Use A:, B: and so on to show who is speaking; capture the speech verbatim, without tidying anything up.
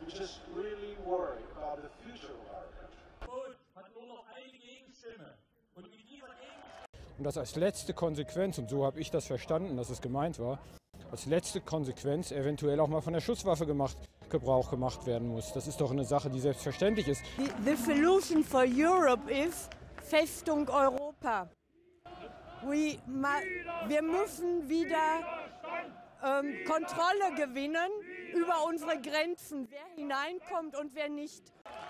A: We just really worry about the future of our country.
B: Hat nur noch eine Gegenstimme. Und mit dieser Gegenstimme
C: Und das als letzte Konsequenz, und so habe ich das verstanden, dass es gemeint war, als letzte Konsequenz eventuell auch mal von der Schusswaffe gemacht, Gebrauch gemacht werden muss. Das ist doch eine Sache, die selbstverständlich ist.
D: The, the solution for Europe is Festung Europa. We, ma, wir müssen wieder ähm, Kontrolle gewinnen über unsere Grenzen, wer hineinkommt und wer nicht.